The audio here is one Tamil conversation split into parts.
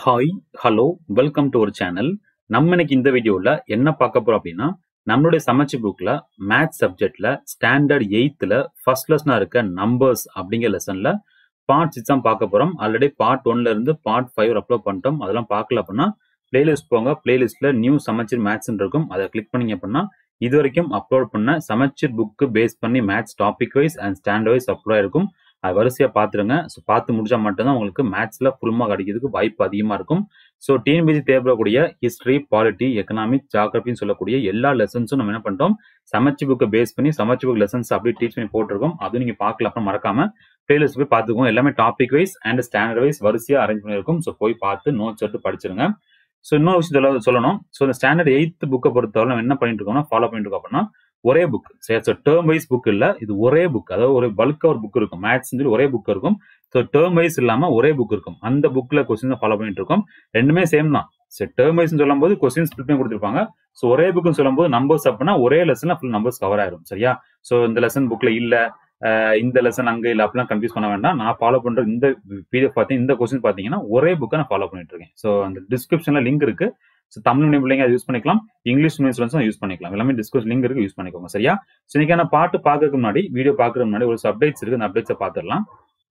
ஹாய், ஹலோ, வெல்கம் டு ஒரு சேனல். நம்ம இன்னைக்கு இந்த வீடியோல என்ன பார்க்க போறோம் அப்படின்னா, நம்மளுடைய சமச்ச புக்ல மேத்ஸ் சப்ஜெக்ட்ல ஸ்டாண்டர்ட் 8ல ஃபர்ஸ்ட் லெசனா இருக்க நம்பர்ஸ் அப்படிங்கிற லெசன்ல பார்ட் 6 தான் பார்க்க போறோம். ஆல்ரெடி பார்ட் 1ல இருந்து பார்ட் 5 அப்லோட் பண்ணிட்டோம். அதெல்லாம் பார்க்கல அப்படின்னா பிளேலிஸ்ட் போங்க. பிளேலிஸ்ட்ல நியூ சமச்சீர் மேத்ஸ் இருக்கும். அதை கிளிக் பண்ணீங்க அப்படின்னா இது வரைக்கும் அப்லோட் பண்ண சமச்சீர் புக்கு பேஸ் பண்ணி maths topic wise and standard wise upload இருக்கும். அது வரிசையா பார்த்துருங்க. ஸோ பார்த்து முடிச்சா மட்டும்தான் உங்களுக்கு மேத்ஸ்ல ஃபுல் மார்க் அடிக்கிறதுக்கு வாய்ப்பு அதிகமா இருக்கும். ஸோ டிஎன்பிஎஸ்சி தேவைப்படக்கூடிய ஹிஸ்டரி, பாலிட்டி, எக்கனாமிக்ஸ், ஜியோகிராஃபின்னு சொல்லக்கூடிய எல்லா லெசன்ஸும் நம்ம என்ன பண்ணிட்டோம், சமச்ச புக்கை பேஸ் பண்ணி சமச்ச புக் லெசன்ஸ் அப்படியே டீச் பண்ணி போட்டிருக்கோம். அதுவும் நீங்க பார்க்கல அப்புறம் மறக்காம பிளேலிஸ்ட் போய் பார்த்துக்கோங்க. எல்லாமே topic wise and standard wise வரிசையா அரேஞ்ச் பண்ணியிருக்கும். ஸோ போய் பார்த்து நோட்ஸ் எடுத்து படிச்சிருங்க. ஸோ இன்னொரு விஷயத்தில் சொல்லணும். ஸோ இந்த ஸ்டாண்டர்ட் 8th புக்கை பொறுத்தவரை நம்ம என்ன பண்ணிட்டு இருக்கோம்னா ஃபாலோ பண்ணிட்டு இருக்கோம் அப்படின்னா ஒரே புக். சரி, டேர்ம் வைஸ் புக் இல்ல, இது ஒரே புக். அதாவது ஒரு பல்கா ஒரு புக் இருக்கும். மேத்ஸ் சொல்லி ஒரே புக் இருக்கும். ஸோ டேர்ம் வைஸ் இல்லாம ஒரே புக் இருக்கும். அந்த புக்ல கொஸ்டின் ஃபாலோ பண்ணிட்டு இருக்கோம். ரெண்டுமே சேம் தான். சரி, டேர்ம் வைஸ் சொல்லும் போது கொஸ்டின் ஸ்பிளிட் பண்ணி கொடுத்துருப்பாங்க. ஸோ ஒரே புக்னு சொல்லும் போது நம்பர்ஸ் அப்படின்னா ஒரே லெசன்ல ஃபுல் நம்பர்ஸ் கவர் ஆயிரும். சரியா? ஸோ இந்த லெசன் புக்ல இல்ல, இந்த லெசன் அங்க இல்ல, அப்படிலாம் கன்ஃபியூஸ் பண்ண வேண்டாம். நான் ஃபாலோ பண்ற இந்த பிடிஎஃப் பார்த்தீங்கன்னா இந்த கொஸ்டின் பார்த்தீங்கன்னா ஒரே புக்கை நான் ஃபாலோ பண்ணிட்டு இருக்கேன். ஸோ அந்த டிஸ்கிரிப்ஷன்ல லிங்க் இருக்கு. ஸோ தமிழ் மீடியம் பிள்ளைங்க அதை யூஸ் பண்ணிக்கலாம், இங்கிலீஷ் மீடியம் ஸ்டூடெண்ட்ஸும் யூஸ் பண்ணிக்கலாம். எல்லாமே டிஸ்கஸ் லிங்க் இருக்கு, யூஸ் பண்ணிக்கோங்க. சரியா? ஸோ இன்னைக்கான பாட்டு பார்க்கறதுக்கு முன்னாடி, வீடியோ பார்க்கறதுக்கு முன்னாடி ஒரு அப்டேட்ஸ் இருக்கு. அந்த அப்டேட்ஸை பார்த்துடலாம்.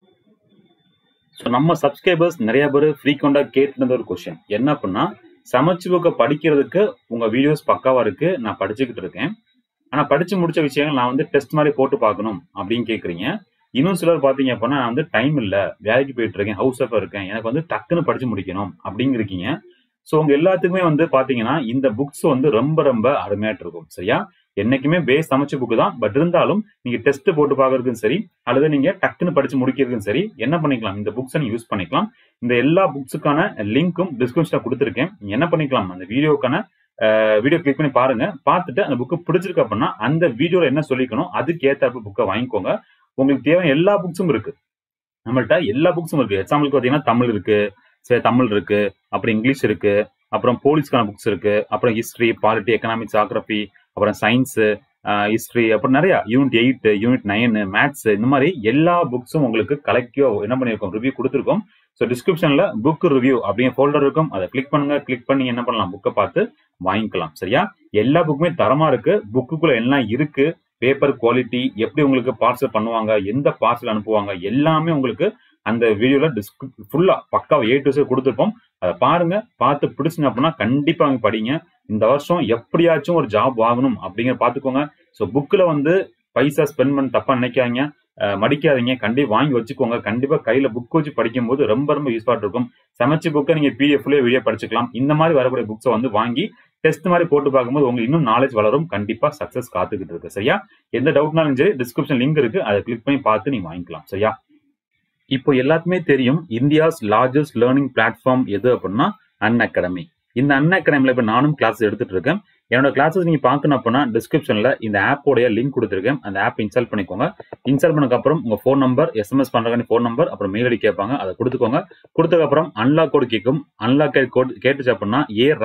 ஸோ நம்ம சப்ஸ்கிரைபர்ஸ் நிறைய பேர் ஃப்ரீக்வெண்டா கேட்டுருந்த ஒரு கொஸ்டின் என்ன அப்படின்னா, சமச்ச புக்கை படிக்கிறதுக்கு உங்க வீடியோஸ் பக்காவா இருக்கு, நான் படிச்சுக்கிட்டு இருக்கேன். ஆனா படிச்சு முடிச்ச விஷயங்கள் நான் வந்து டெஸ்ட் மாதிரி போட்டு பார்க்கணும் அப்படின்னு கேட்குறீங்க. இன்னும் சிலர் பாத்தீங்க அப்படின்னா நான் வந்து டைம் இல்ல, வேலைக்கு போயிட்டு இருக்கேன், ஹவுஸ் ஒய்ஃபா இருக்கேன், எனக்கு வந்து டக்குன்னு படிச்சு முடிக்கணும் அப்படிங்கிறீங்க. ஸோ உங்க எல்லாத்துக்குமே வந்து பாத்தீங்கன்னா இந்த புக்ஸ் வந்து ரொம்ப ரொம்ப அருமையாட்டு இருக்கும். சரியா? என்னைக்குமே பேஸ் சமச்ச புக்கு தான். பட் இருந்தாலும் நீங்க டெஸ்ட் போட்டு பார்க்கறதுக்கும் சரி, அல்லது நீங்க டக்குன்னு படிச்சு முடிக்கிறதுக்கும் சரி, என்ன பண்ணிக்கலாம், இந்த புக்ஸை நீங்க யூஸ் பண்ணிக்கலாம். இந்த எல்லா புக்ஸுக்கான லிங்க்கும் டிஸ்கிரிப்ஷன்ல கொடுத்துருக்கேன். நீங்க என்ன பண்ணிக்கலாம், அந்த வீடியோக்கான வீடியோ கிளிக் பண்ணி பாருங்க. பார்த்துட்டு அந்த புக்கு பிடிச்சிருக்கு அப்படின்னா அந்த வீடியோல என்ன சொல்லிக்கணும் அதுக்கு ஏற்ற புக்கை வாங்கிக்கோங்க. உங்களுக்கு தேவையான எல்லா புக்ஸும் இருக்கு. நம்மள்ட்ட எல்லா புக்ஸும் இருக்கு. எக்ஸாம்பிளுக்கு பாத்தீங்கன்னா தமிழ் இருக்கு, சரி தமிழ் இருக்கு, அப்புறம் இங்கிலீஷ் இருக்கு, அப்புறம் போலீஸ்க்கான புக்ஸ் இருக்கு, அப்புறம் ஹிஸ்டரி, பாலிட்டி, எக்கனாமிக்ஸ், ஜியோகிராஃபி, அப்புறம் சயின்ஸ், ஹிஸ்டரி, அப்புறம் நிறைய யூனிட் 8, யூனிட் 9, மேத்ஸ், இந்த மாதிரி எல்லா புக்ஸும் உங்களுக்கு கலெக்டிவா என்ன பண்ணிருக்கோம், ரிவ்யூ கொடுத்துருக்கோம். ஸோ டிஸ்கிரிப்ஷன்ல புக் ரிவ்யூ அப்படிங்கிற ஃபோல்டர் இருக்கும். அதை கிளிக் பண்ணுங்க. கிளிக் பண்ணி என்ன பண்ணலாம், புக்கை பார்த்து வாங்கிக்கலாம். சரியா? எல்லா புக்குமே தரமா இருக்கு. புக்குக்குள்ள எல்லாம் இருக்கு. பேப்பர் குவாலிட்டி, எப்படி உங்களுக்கு பார்சல் பண்ணுவாங்க, எந்த பார்சல் அனுப்புவாங்க, எல்லாமே உங்களுக்கு அந்த வீடியோல ஃபுல்லா பக்காவா A to Z கொடுத்துருப்போம். அதை பாருங்க. பார்த்து பிடிச்சுங்க அப்படின்னா கண்டிப்பா அவங்க படிங்க. இந்த வருஷம் எப்படியாச்சும் ஒரு ஜாப் வாங்கணும் அப்படிங்கிற பாத்துக்கோங்க. ஸோ புக்ல வந்து பைசா ஸ்பெண்ட் பண்ண தப்பா நினைக்காதீங்க, மடிக்காதீங்க. கண்டிப்பா வாங்கி வச்சுக்கோங்க. கண்டிப்பா கையில புக் வச்சு படிக்கும் போது ரொம்ப ரொம்ப யூஸ்ஃபுல்லா இருக்கும். சமைச்ச புக்கை நீங்க பிடிஎஃப்லயே வீடியோ படிச்சுக்கலாம். இந்த மாதிரி வரக்கூடிய புக்ஸை வந்து வாங்கி டெஸ்ட் மாதிரி போட்டு பார்க்கும்போது உங்களுக்கு இன்னும் நாலேஜ் வளரும். கண்டிப்பா சக்சஸ் காத்துக்கிட்டு இருக்கு. சரியா? எந்த டவுட்னாலும் சரி டிஸ்கிரிப்ஷன் லிங்க் இருக்கு, அதை கிளிக் பண்ணி பார்த்து நீங்க வாங்கிக்கலாம். சரியா? இப்போ எல்லாத்துக்குமே தெரியும் இந்தியாஸ் லார்ஜஸ்ட் லேர்னிங் பிளாட்ஃபார்ம் எது அப்படின்னா அன்அகாடமி. இந்த அன்அகாடமில இப்ப நானும் கிளாஸ் எடுத்துட்டு இருக்கேன். என்னோட கிளாஸஸ் நீங்க பார்க்கணும் அப்படின்னா டிஸ்கிரிப்ஷன்ல இந்த ஆப்போடைய லிங்க் கொடுத்துருக்கேன். அந்த ஆப் இன்ஸ்டால் பண்ணிக்கோங்க. இன்ஸ்டால் பண்ணதுக்கு அப்புறம் உங்க ஃபோன் நம்பர், எஸ்எம்எஸ் பண்றதுக்கான ஃபோன் நம்பர், அப்புறம் மெயில் ஐடி கேட்பாங்க, அதை கொடுத்துக்கோங்க. கொடுத்ததுக்கு அப்புறம் அன்லாக் கோட் கேட்கும். அன்லாக் கோட் கேட்டுச்சு அப்படின்னா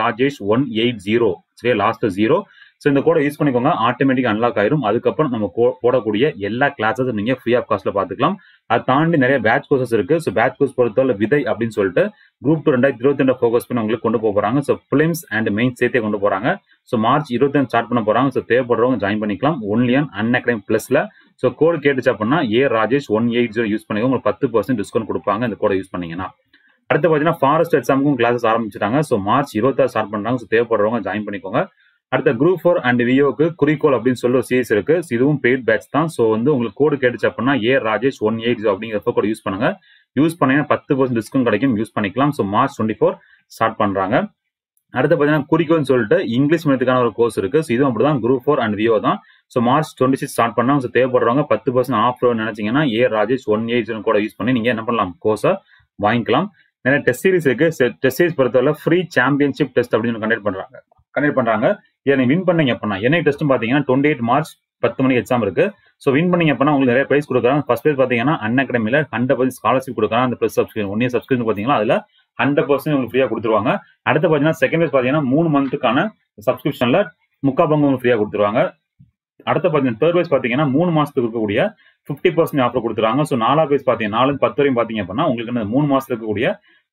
ARajesh180, சரியா, லாஸ்ட் 0. ஸோ இந்த கோடை யூஸ் பண்ணிக்கோங்க. ஆட்டோமேட்டிக் அன்லாக் ஆயிரும். அதுக்கப்புறம் நம்ம போடக்கூடிய எல்லா கிளாஸஸ் நீங்க ஃப்ரீ ஆஃப் காஸ்ட்ல பாத்துக்கலாம். அதை தாண்டி நிறைய பேட்ச் கோர்சஸ் இருக்கு. ஸோ பேட்ச் கோர்ஸ் பொறுத்தவரை விதை அப்படின்னு சொல்லிட்டு குரூப் 2 2022 ஃபோக்கஸ் பண்ணி உங்களுக்கு கொண்டு போறாங்க. ஸோ பிலிம்ஸ் அண்ட் மெயின் சேர்த்தே கொண்டு போறாங்க. ஸோ மார்ச் 25 ஸ்டார்ட் பண்ண போறாங்க. ஸோ தேவைப்படுறவங்க ஜாயின் பண்ணிக்கலாம். ஒன்லி ஆன் அன்அகாடமி பிளஸ்ல. ஸோ கோடு கேட்டுச்சு அப்படின்னா ARajesh180 யூஸ் பண்ணிக்கோங்க. உங்களுக்கு 10% டிஸ்கவுண்ட் கொடுப்பாங்க இந்த கோடை யூஸ் பண்ணீங்கன்னா. அடுத்து பாத்தீங்கன்னா ஃபாரஸ்ட் எக்ஸாமுக்கும் கிளாஸஸ் ஆரம்பிச்சிட்டாங்க. ஸோ மார்ச் 26 ஸ்டார்ட் பண்றாங்க. ஸோ தேவைப்படுறவங்க ஜாயின் பண்ணிக்கோங்க. அடுத்த குரூப் 4 அண்ட் விஓக்கு குறிக்கோள் அப்படின்னு சொல்லி ஒரு சீரிஸ் இருக்கு. இதுவும் பெய்ட் பேட்ச் தான். ஸோ வந்து உங்களுக்கு கோடு கேட்டுச்சு அப்படின்னா ARajesh180 அப்படிங்கிற கோட் யூஸ் பண்ணுங்க. யூஸ் பண்ணீங்கன்னா 10% டிஸ்கவுண்ட் கிடைக்கும். யூஸ் பண்ணிக்கலாம். ஸோ மார்ச் 24 ஸ்டார்ட் பண்றாங்க. அடுத்து பாத்தீங்கன்னா குறிக்கோள்னு சொல்லிட்டு இங்கிலீஷ் மீடியத்துக்கான ஒரு கோர்ஸ் இருக்கு. ஸோ இதுவும் அப்படிதான் குரூப் 4 அண்ட் விஓ தான். ஸோ மார்ச் 26 ஸ்டார்ட் பண்ணாங்க. ஸோ தேவைப்படுறவங்க 10% ஆஃப் நினைச்சீங்கன்னா ARajesh180 கோட யூஸ் பண்ணி நீங்க என்ன பண்ணலாம், கோர்ஸை வாங்கிக்கலாம். நிறைய டெஸ்ட் சீரிஸ் இருக்கு. டெஸ்ட் சீரிஸ் பொறுத்தவரை ஃப்ரீ சாம்பியன்ஷிப் டெஸ்ட் அப்படின்னு கண்டக்ட் பண்றாங்க. இதை நீங்க வின் பண்ணீங்க அப்படின்னா என்ன டெஸ்ட் பாத்தீங்கன்னா 28 மார்ச் 10 மணிக்கு எக்ஸாம் இருக்கு. ஸோ வின் பண்ணீங்க அப்படின்னா உங்களுக்கு நிறைய பிரைஸ் கொடுக்குறாங்க. ஃபர்ஸ்ட் பிரைஸ் பாத்தீங்கன்னா அன்அகாடமில 100% ஸ்காலர்ஷிப் கொடுக்குறாங்க. அந்த பிளஸ் சப்ஸ்கிரிப்ஷன் 1 இயர் சப்ஸ்கிரிப்ஷன் பாத்தீங்கன்னா அதுல 100% உங்களுக்கு ஃப்ரீயா கொடுத்துருவாங்க. அடுத்து பாத்தீங்கன்னா செகண்ட் பிரைஸ் பாத்தீங்கன்னா 3 மந்த்துக்கான சப்ஸ்கிரிப்ஷன்ல 3/4 பங்கு உங்களுக்கு ஃப்ரீயா கொடுத்துருவாங்க. அடுத்த பாத்தீங்கன்னா தேர்ட் பிரைஸ் பாத்தீங்கன்னா 3 மாசத்துக்கு இருக்கக்கூடிய 50% ஆஃபர் கொடுத்துருவாங்க. ஸோ 4வது பிரைஸ் பாத்தீங்கன்னா 4 10 வரையும் பாத்தீங்க அப்படின்னா உங்களுக்கு 3 மாசத்துக்கு இருக்கக்கூடிய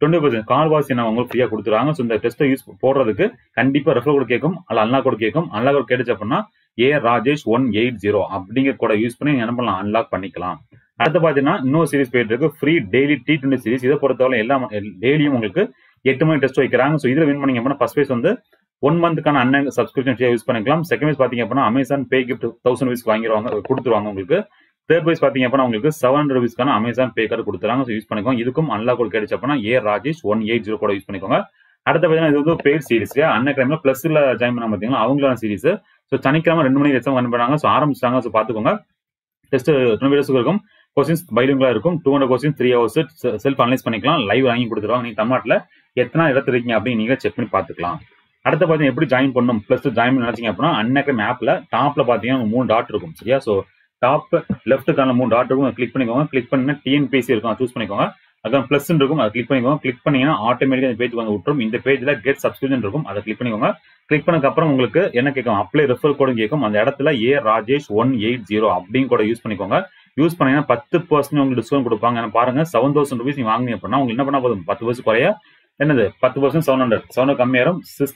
20% கால்வாசி நான் உங்களுக்கு ஃப்ரீயா கொடுத்துருவாங்க. ஸோ இந்த டெஸ்ட்டை யூஸ் போடுறதுக்கு கண்டிப்பா ரெஃபர் கோட் கேட்கும், அல்ல அன்லாக் கோட் கேட்கும். அன்லாக் கோட் கேட்டுச்சு அப்படின்னா ராஜேஷ் 180 அப்படிங்கிற கோட யூஸ் பண்ணி நீங்க என்ன பண்ணலாம், அன்லாக் பண்ணிக்கலாம். அடுத்து பாத்தீங்கன்னா இன்னொரு சீரிஸ் போயிட்டு இருக்கு, ஃப்ரீ டெய்லி T20 சீரிஸ். இதை பொறுத்தவரை எல்லாம் டெய்லியும் உங்களுக்கு 8 மணி டெஸ்ட் வைக்கிறாங்க. ஸோ இதில் வின் பண்ணீங்க அப்படின்னா ஃபர்ஸ்ட் ப்ரைஸ் வந்து 1 மந்த்துக்கான அண்ணன் சப்ஸ்கிரிப்ஷன் ஃப்ரீயா யூஸ் பண்ணிக்கலாம். செகண்ட் ப்ரைஸ் பாத்தீங்க அப்படின்னா அமேசான் பே கிஃப்ட் 1000 rupees கொடுத்துருவாங்க உங்களுக்கு. தேர்ட் ப்ரைஸ் பாத்தீங்க அப்படின்னா உங்களுக்கு 700 rupeesக்கான அமேசான் பே கார்டு கொடுத்துறாங்க. ஸோ யூஸ் பண்ணிக்கோங்க. இதுக்கும் அன்லாக் கோட் கிடைச்சு அப்படின்னா ராஜேஷ் 180 கூட யூஸ் பண்ணிக்கோங்க. அடுத்த பார்த்தீங்கன்னா இது வந்து பெய்ட் சீரிஸ். அன்னைக்கு டைம்ல பிளஸ்ல ஜாயின் பண்ண பார்த்தீங்கன்னா அவங்களான சீரிஸ். ஸோ சனிக்கிழமை 2 மணிக்கு எக்ஸாம் ரன் பண்ணாங்க. ஸோ ஆரம்பிச்சிட்டாங்க. ஸோ பார்த்துக்கோங்க. டெஸ்ட் 20 வீடியோஸ் இருக்கும். கொஸ்டின்ஸ் பைலிங்குலா இருக்கும். 200 கொஸ்டின் 3 hours செல்ஃப் அனலைஸ் பண்ணிக்கலாம். லைவ் வாங்கி கொடுத்துருவாங்க. நீங்க தமிழ்நாட்டில் எத்தனை இடத்துல இருக்கீங்க அப்படின்னு நீங்க செக் பண்ணி பார்த்துக்கலாம். அடுத்த பார்த்தீங்கன்னா எப்படி ஜாயின் பண்ணணும், பிளஸ் ஜாயின் பண்ணி நினைச்சீங்க அப்படின்னா அன்னைக்கு மேப்ல டாப்ல பார்த்தீங்கன்னா 3 டாட் இருக்கும். சரியா? ஸோ டாப் லெஃப்ட்டுக்கான 3 டாட் இருக்கும். கிளிக் பண்ணிக்கோங்க. கிளிக் பண்ணி TNPSC இருக்கும், சூஸ் பண்ணிக்கோங்க. அதான் பிளஸ் இருக்கும், அதை கிளிக் பண்ணிக்கோங்க. கிளிக் பண்ணீங்கன்னா ஆட்டோமேட்டிக்கா இந்த பேஜ் வந்து விட்டுரும். இந்த பேஜ்ல கெட் சப்ஸ்கிரிப்ஷன் இருக்கும், அதை கிளிக் பண்ணிக்கோங்க. கிளிக் பண்ணதுக்கு அப்புறம் உங்களுக்கு என்ன கேட்கும், அப்ளை ரெஃபர் கோடும் கேட்கும். அந்த இடத்துல ராஜேஷ் 180 அப்படின்னு கூட யூஸ் பண்ணிக்கோங்க. யூஸ் பண்ணீங்கன்னா 10% உங்களுக்கு டிஸ்கவுண்ட் கொடுப்பாங்க. ஏன்னா பாருங்க 7000 rupees நீங்க வாங்கினீங்க அப்படின்னா உங்களுக்கு என்ன பண்ணா போதும், 10% குறைய என்னது 10% 700 கம்மியாயிரும்.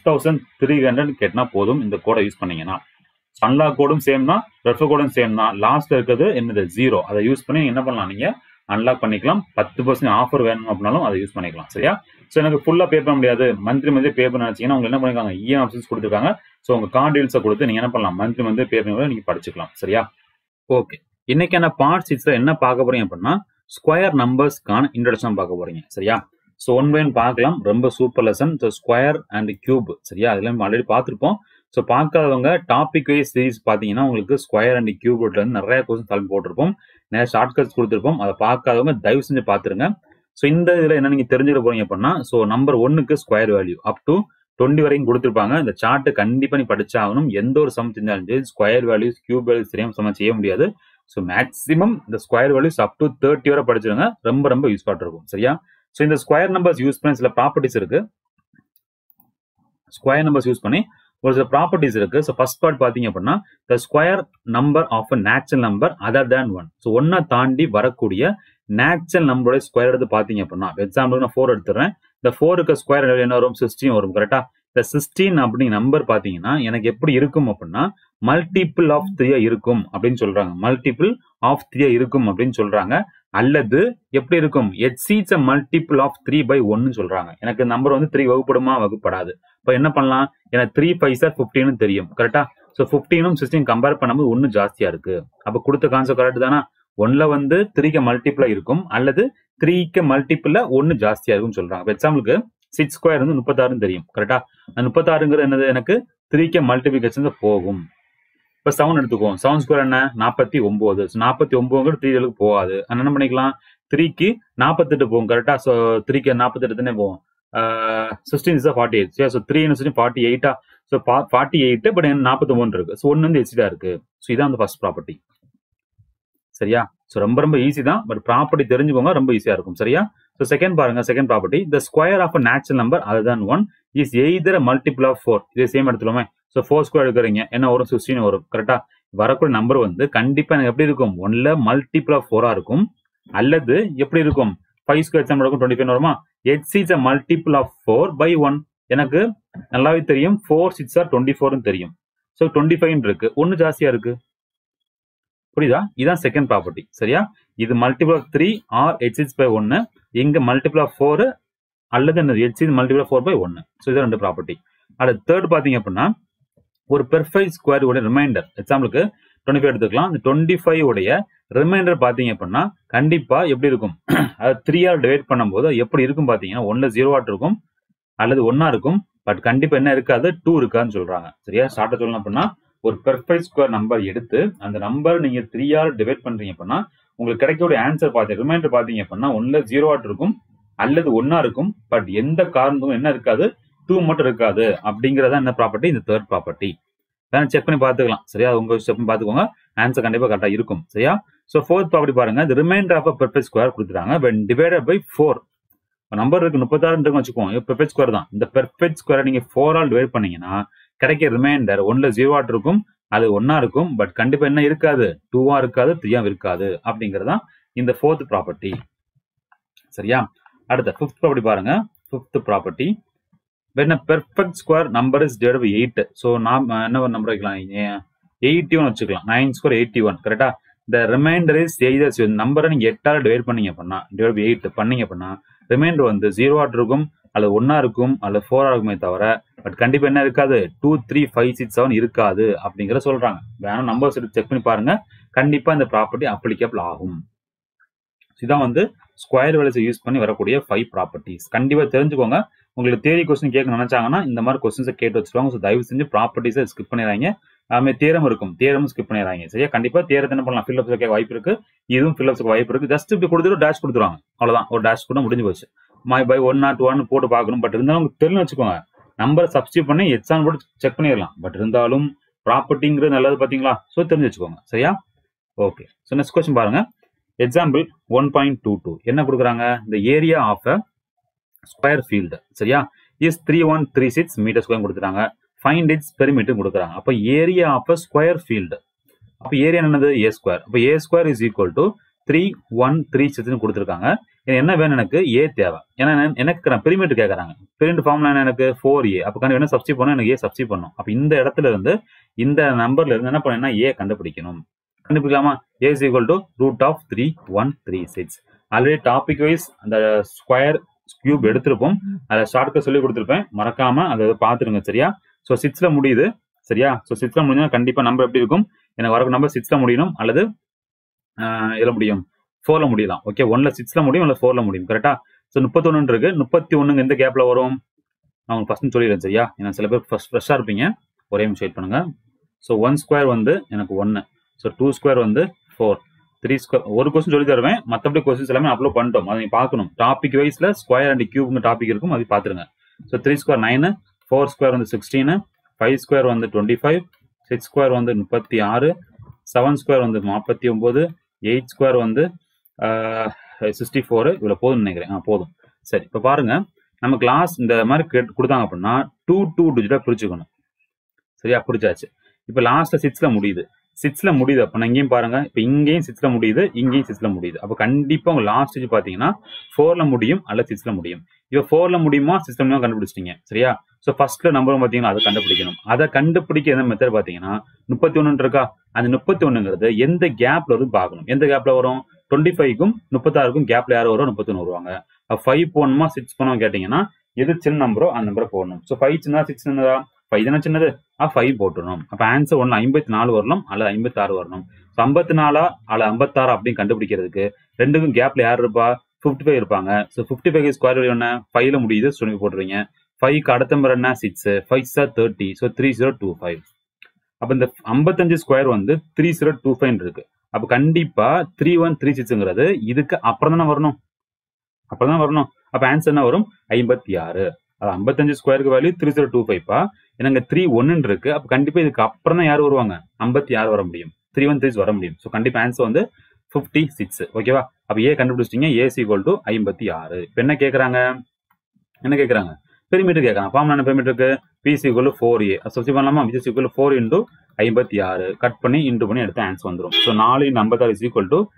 6300 கேட்டினா போதும் இந்த கோடை யூஸ் பண்ணீங்கன்னா. அன்லாக் கோடும் சேம் தான், ரெஃபர் கோடும் சேம் தான். லாஸ்ட்ல இருக்கிறது என்னது 0. அதை யூஸ் பண்ணி என்ன பண்ணலாம், நீங்க அன்லாக் பண்ணிக்கலாம். 10% ஆஃபர் வேணும் அப்படின்னாலும் அதை யூஸ் பண்ணிக்கலாம். சரியா? ஸோ எனக்கு ஃபுல்லா பே பண்ண முடியாது, மந்த்லி பே பண்ண நினைச்சீங்கன்னா உங்களுக்கு என்ன பண்ணிருக்காங்க, EM ஆப்ஷன்ஸ் கொடுத்துருக்காங்க. ஸோ உங்க கார்டு டீல்ஸை கொடுத்து நீங்க என்ன பண்ணலாம், மந்த்லி பே பண்ணி நீங்க படிச்சுக்கலாம். சரியா? ஓகே, இன்னைக்கான பார்ட் 6ல என்ன பார்க்க போறீங்க அப்படின்னா ஸ்கொயர் நம்பர்ஸ்க்கான இன்ட்ரோடக்ஷன் பார்க்க போறீங்க. சரியா? ஸோ 1 by 1 பார்க்கலாம். ரொம்ப super lesson. So square and cube. சரியா? அதெல்லாம் ஆல்ரெடி பார்த்துருப்போம். ஸோ பார்க்காதவங்க டாபிக் வைஸ் சீரிஸ் பார்த்தீங்கன்னா உங்களுக்கு ஸ்கொயர் அண்ட் கியூப் ரூட்ல இருந்து நிறைய கொஸ்டின் சால்வ் போட்டிருப்போம், நிறைய ஷார்ட்கட்ஸ் கொடுத்துருப்போம். அதை பார்க்காதவங்க தயவு செஞ்சு பார்த்துருங்க. ஸோ இந்த இதில் என்ன நீங்க தெரிஞ்சுக்க போறீங்க அப்படின்னா, ஸோ நம்பர் 1க்கு ஸ்கொயர் வேல்யூ அப் டு 20 வரைக்கும் கொடுத்துருப்பாங்க. இந்த சார்ட் கண்டிப்பா நீ படிச்சாகணும். எந்த ஒரு சம் தெரிஞ்சாலும் சரி ஸ்கொயர் வேல்யூஸ் கியூப் வேல்யூஸ் தெரியாம சம் செய்ய முடியாது. ஸோ மேக்ஸிமம் இந்த ஸ்கொயர் வேல்யூஸ் அப் டு 30 வரை படிச்சிருங்க. ரொம்ப யூஸ்ஃபுல்லா இருக்கும். சரியா? ஸோ இந்த ஸ்கொயர் நம்பர்ஸ் யூஸ் பண்ணி சில ப்ராப்பர்ட்டிஸ் இருக்கு. ஸ்கொயர் நம்பர்ஸ் யூஸ் பண்ணி ஒரு சில ப்ராப்பர்ட்டிஸ் இருக்கு. ஸோ ஃபர்ஸ்ட் பார்ட் பாத்தீங்க அப்படின்னா the square number of a natural number other than 1. So 1 தாண்டி வரக்கூடிய நேச்சுரல் நம்பரோட ஸ்கொயர் எடுத்து பாத்தீங்க அப்படின்னா, எக்ஸாம்பிள் நான் 4 எடுத்துறேன். இந்த 4க்கு ஸ்கொயர் என்ன வரும், 16 வரும். கரெக்டா? இந்த 16 அப்படிங்கிற நம்பர் பாத்தீங்கன்னா எனக்கு எப்படி இருக்கும் அப்படின்னா மல்டிபிள் ஆஃப் 3 இருக்கும் அப்படின்னு சொல்றாங்க. மல்டிபிள் ஆஃப் 3 இருக்கும் அப்படின்னு சொல்றாங்க. அல்லது எப்படி இருக்கும், exceeds a multiple of 3 by 1 சொல்றாங்க. எனக்கு நம்பர் வந்து 3 வகுப்படுமா, வகுப்படாது. இப்போ என்ன பண்ணலாம், எனக்கு 3 5s are 15 தெரியும். கரெக்டா? ஸோ 15ம் 16 கம்பேர் பண்ணும்போது 1 ஜாஸ்தியா இருக்கு. அப்ப கொடுத்த கான்செப்ட் கரெக்ட் தானா? 1ல வந்து 3க்கு மல்டிபிளா இருக்கும், அல்லது 3க்கு மல்டிபிள்ல 1 ஜாஸ்தியா இருக்கும்னு சொல்றாங்க. எக்ஸாம்பிளுக்கு 6 ஸ்கொயர் வந்து 36 தெரியும். கரெக்டா? அந்த 36ங்கிறது என்னது, எனக்கு 3க்கு மல்டிபிகேஷன் போகும். இப்போ 7 எடுத்துக்குவோம். 7 ஸ்கொயர் என்ன, 49. 49 3 போகாது. என்ன பண்ணிக்கலாம், 3க்கு 48 போகும். கரெக்டா? ஸோ 3க்கு 48 தானே போகும். 16 is 48. ஸோ 3 48. ஸோ 48 பட் 49 இருக்கு. ஸோ 1 வந்து எக்ஸிடா இருக்கு. ஸோ இதான் வந்து ஃபர்ஸ்ட் ப்ராப்பர்ட்டி. சரியா? ஸோ ரொம்ப ஈஸி தான், பட் ப்ராப்பர்ட்டி தெரிஞ்சுக்கோங்க, ரொம்ப ஈஸியா இருக்கும். சரியா? ஸோ செகண்ட் பாருங்க, second property, the square of a natural number other than 1 is either multiple of 4. இதே சேம் எடுத்துலோமே. ஸோ 4 ஸ்கொயர் எடுக்கிறீங்க, என்ன வரும், 16 வரும். கரெக்டா? வரக்கூடிய நம்பர் வந்து கண்டிப்பா எனக்கு எப்படி இருக்கும், 1ல மல்டிபிள் ஆஃப் 4 இருக்கும், அல்லது எப்படி இருக்கும் 5 ஸ்கொயர் எக்ஸாம்பிள் இருக்கும் 25 வருமா. exceeds a multiple of 4 by 1. எனக்கு நல்லாவே தெரியும் 4 6 are 24 தெரியும். ஸோ 25 இருக்கு, 1 ஜாஸ்தியா இருக்கு. புரியுதா? இதான் செகண்ட் ப்ராப்பர்ட்டி. சரியா? இது multiple of 3 or exceeds by 1. இங்க மல்டிபிள் ஆஃப் 4 அல்லது exceeds multiple of 4 by 1. So இது 2 ப்ராப்பர்ட்டி. அடுத்து தேர்ட் பாத்தீங்க அப்படின்னா ஒரு பெர்ஃபெக்ட் ஸ்கொயர் உடைய ரிமைண்டர். எக்ஸாம்பிளுக்கு 25 எடுத்துக்கலாம். இந்த 25 உடைய ரிமைண்டர் பாத்தீங்க அப்படின்னா கண்டிப்பா எப்படி இருக்கும், அது 3 ஆல் டிவைட் பண்ணும்போது எப்படி இருக்கும் பாத்தீங்கன்னா 1ல 0 இருக்கும், அல்லது 1 இருக்கும். பட் கண்டிப்பா என்ன இருக்காது, 2 இருக்கான்னு சொல்றாங்க. சரியா? ஷார்ட்டா சொல்லணும் அப்படின்னா ஒரு பெர்ஃபெக்ட் ஸ்கொயர் நம்பர் எடுத்து அந்த நம்பர் நீங்க 3 ஆல் டிவைட் பண்றீங்க அப்படின்னா உங்களுக்கு கிடைக்கக்கூடிய ஆன்சர் பாத்தீங்க, ரிமைண்டர் பாத்தீங்க அப்படின்னா 1ல 0 இருக்கும், அல்லது 1 இருக்கும். பட் எந்த காரணமும் என்ன இருக்காது, 2 மட்டும் இருக்காது. அப்படிங்கறத என்ன ப்ராப்பர்ட்டி, இந்த தேர்ட் ப்ராப்பர்ட்டி. செக் பண்ணி பார்த்துக்கலாம். சரியா? உங்க ஸ்டெப் பண்ணி பார்த்துக்கோங்க, ஆன்சர் கண்டிப்பா கரெக்டா இருக்கும். சரியா? ஸோ ஃபோர்த் ப்ராப்பர்ட்டி பாருங்க, the remainder of a perfect square கொடுத்துட்டாங்க when divided by 4. நம்பர் இருக்கு 36 வச்சுக்கோங்க, பெர்ஃபெக்ட் ஸ்கொயர் தான். இந்த பெர்ஃபெக்ட் ஸ்கொயர் நீங்க 4 ஆல் டிவைட் பண்ணீங்கன்னா கிடைக்க ரிமைண்டர் 1ல 0 இருக்கும், அது 1 இருக்கும். பட் கண்டிப்பா என்ன இருக்காது, 2 இருக்காது, 3 இருக்காது. அப்படிங்கறதான் இந்த ஃபோர்த் ப்ராப்பர்ட்டி. சரியா? அடுத்த ஃபிஃப்த் ப்ராப்பர்ட்டி பாருங்க. Fifth property, when a perfect square number is divided by 8, so நாம் என்ன ஒரு நம்பர் வைக்கலாம், 81 வச்சுக்கலாம். 9 ஸ்கொயர் 81, கரெக்டா? the remainder is either நம்பரை நீங்க 8ஆல் டிவைட் பண்ணீங்க அப்படின்னா, டிவைட் பை 8 பண்ணீங்க அப்படின்னா ரிமைண்டர் வந்து 0 இருக்கும், அல்லது 1 இருக்கும், அல்லது 4 இருக்குமே தவிர, பட் கண்டிப்பா என்ன இருக்காது, 2 3 5 6 7 இருக்காது அப்படிங்கிற சொல்றாங்க. வேணா நம்பர்ஸ் எடுத்து செக் பண்ணி பாருங்க, கண்டிப்பா இந்த ப்ராப்பர்ட்டி அப்ளிகபிள் ஆகும். இதான் வந்து ஸ்கொயர் வேல்யூஸ் யூஸ் பண்ணி வரக்கூடிய 5 ப்ராப்பர்ட்டிஸ். கண்டிப்பா தெரிஞ்சுக்கோங்க. உங்களுக்கு தியரி கொஸ்டின் கேட்க நினைச்சாங்கன்னா இந்த மாதிரி கொஸ்டின்ஸை கேட்டு வச்சுருவாங்க. ஸோ தயவு செஞ்சு ப்ராப்பர்ட்டிஸை ஸ்கிப் பண்ணிடுறாங்க. அதுமாதிரி தேரம் இருக்கும், தேரமும் ஸ்கிப் பண்ணிடுறாங்க. சரியா? கண்டிப்பா தேரத்தை என்ன பண்ணலாம், ஃபில்லப்ஸ் கேட்க வாய்ப்பு இருக்கு, இதுவும் ஃபில்லப்ஸ்க்கு வாய்ப்பு இருக்கு. ஜஸ்ட் இப்படி கொடுத்துட்டு டேஷ் கொடுத்துருவாங்க, அவ்வளவுதான். ஒரு டேஷ் கூட முடிஞ்சு போச்சு. மை பை 1 or 2 போட்டு பார்க்கணும். பட் இருந்தாலும் உங்களுக்கு தெரிஞ்சு வச்சுக்கோங்க, நம்பரை சப்ஸ்டியூட் பண்ணி எக்ஸாம் போட்டு செக் பண்ணிடலாம். பட் இருந்தாலும் ப்ராப்பர்ட்டிங்கிறது நல்லது, பாத்தீங்களா? ஸோ தெரிஞ்சு வச்சுக்கோங்க. சரியா? ஓகே. ஸோ நெக்ஸ்ட் கொஸ்டின் பாருங்க. எக்ஸாம்பிள் 1.22 என்ன கொடுக்குறாங்க, இந்த area of a square field, சரியா, இஸ் 3136 மீட்டர் ஸ்கொயர் கொடுத்துட்டாங்க. ஃபைண்ட் இட்ஸ் பெரிமீட்டர் கொடுக்குறாங்க. அப்போ area of a square field, அப்போ ஏரியா என்னது, ஏ ஸ்கொயர். அப்போ a square is equal to 3136 கொடுத்துருக்காங்க. என்ன வேணும், எனக்கு ஏ தேவை. ஏன்னா எனக்கு நான் பெரிமீட்டர் கேட்கறாங்க. பெரிமீட்டர் ஃபார்முலா என்ன, எனக்கு 4a. அப்போ கண்டிப்பா என்ன சப்ஸ்டியூட் பண்ணணும், எனக்கு ஏ சப்ஸ்டியூட் பண்ணணும். அப்போ இந்த இடத்துல இருந்து இந்த நம்பர்ல இருந்து என்ன பண்ணணும்னா ஏ கண்டுபிடிக்கணும். கண்டுபிடிக்கலாமா? a is equal to √3136. Already topic wise அந்த ஸ்கொயர் கியூப் எடுத்திருப்போம், அதை ஷார்ட்கட் சொல்லி கொடுத்துருப்பேன், மறக்காம அதை பார்த்துருங்க. சரியா? ஸோ 6ல முடியுது. சரியா? ஸோ 6ல முடிஞ்சா கண்டிப்பா நம்பர் எப்படி இருக்கும், எனக்கு வரக்கு நம்பர் 6ல முடியணும், அல்லது இதில் முடியும் 4ல முடியலாம். ஓகே, 1ல 6ல முடியும், அல்லது 4ல முடியும். கரெக்டா? ஸோ 31 இருக்கு. 31 எந்த கேப்ல வரும், நான் உங்களுக்கு ஃபர்ஸ்ட் சொல்லிடுறேன். சரியா? ஏன்னா சில பேர் ஃப்ரெஷ்ஷாக இருப்பீங்க, ஒரே நிமிஷம் வெயிட் பண்ணுங்க. ஸோ 1 ஸ்கொயர் வந்து எனக்கு 1, ஸோ 2 ஸ்கொயர் வந்து 4, 3 ஸ்கொயர் ஒரு கொஸ்டின் சொல்லி தருவேன். மற்றபடி கொஸ்டின்ஸ் எல்லாமே அப்லோட் பண்ணிட்டோம், அதை நீங்கள் பார்க்கணும். டாபிக் வைஸ்ல ஸ்கொயர் அண்ட் கியூப்னு டாபிக் இருக்கும், அது பார்த்துருங்க. ஸோ 3 ஸ்கொயர் 9, 4 ஸ்கொயர் வந்து 16, 5 ஸ்கொயர் வந்து 25, 6 ஸ்கொயர் வந்து 36, 7 ஸ்கொயர் வந்து 49, 8 ஸ்கொயர் வந்து 64. இவ்வளோ போதும்னு நினைக்கிறேன். போதும். சரி, இப்போ பாருங்க, நம்ம கிளாஸ் இந்த மாதிரி கொடுத்தாங்க அப்படின்னா 2 டிஜிட்டா பிரிச்சுக்கணும். சரியா? பிரிச்சாச்சு. இப்போ லாஸ்ட்ல 6ல முடியுது. 6ல முடியுது அப்படின்னா இங்கேயும் பாருங்க, இப்போ இங்கேயும் 6ல முடியுது, இங்கேயும் 6ல முடியுது. அப்போ கண்டிப்பா உங்க லாஸ்ட் ஸ்டேஜ் பாத்தீங்கன்னா 4ல முடியும், அல்லது 6ல முடியும். இப்போ 4ல முடியுமா 6ல முடியுமா கண்டுபிடிச்சிட்டீங்க. சரியா? ஸோ ஃபர்ஸ்ட்ல நம்பர் பாத்தீங்கன்னா அதை கண்டுபிடிக்கணும். அதை கண்டுபிடிக்க எந்த மெத்தட் பாத்தீங்கன்னா 31 இருக்கா, அந்த 31ங்கிறது எந்த கேப்ல வரும் பார்க்கணும். எந்த கேப்ல வரும், 25க்கும் 36க்கும் கேப்ல யாரும் வரும், 31 வருவாங்க. 5 போகணுமா 6 போகணும் கேட்டீங்கன்னா எது சின்ன நம்பரோ அந்த நம்பரை போடணும். ஸோ 5 சின்னதா 6 சின்னதா, 5 தானே சின்னது, 5 போட்டுடணும். அப்ப ஆன்சர் 54 வரணும், அல்லது 56 வரணும். 54 அல்லது 56 அப்படின்னு கண்டுபிடிக்கிறதுக்கு ரெண்டுக்கும் கேப்ல யார் இருப்பா, 55 இருப்பாங்க. ஸோ 55 ஸ்கொயர் வேல்யூ என்ன, 5ல முடியுது, சொல்லி போட்டுருவீங்க. 5க்கு அடுத்த நம்பர் என்ன, 6, 5 is 30, ஸோ 3025. அப்ப இந்த 55 ஸ்கொயர் வந்து 3025 இருக்கு. அப்ப கண்டிப்பா 3136ங்கிறது இதுக்கு அப்புறம் தானே வரணும், அப்பதான் வரணும். அப்ப ஆன்சர் என்ன வரும், 56. 55 ஸ்கொயருக்கு வேல்யூ 3025பா, எனக்கு 31 இருக்கு. அப்ப கண்டிப்பா இதுக்கு அப்புறம் தான் யார் வருவாங்க, 56 வர முடியும், 3136 வர முடியும். ஸோ கண்டிப்பா ஆன்சர் வந்து 56. ஓகேவா? அப்ப ஏ கண்டுபிடிச்சிட்டீங்க, ஏ இஸ் ஈக்குவல் டு 56. இப்ப என்ன கேட்கறாங்க, பெரிமீட்டர் கேட்கறாங்க. ஃபார்முலா என்ன பெரிமீட்டருக்கு, p is equal to 4a. Substitute பண்ணலாமா, p is equal to 4 × 56 cut பண்ணி இன்டு பண்ணி எடுத்த ஆன்சர் வந்துடும். So 4 × 56 is equal to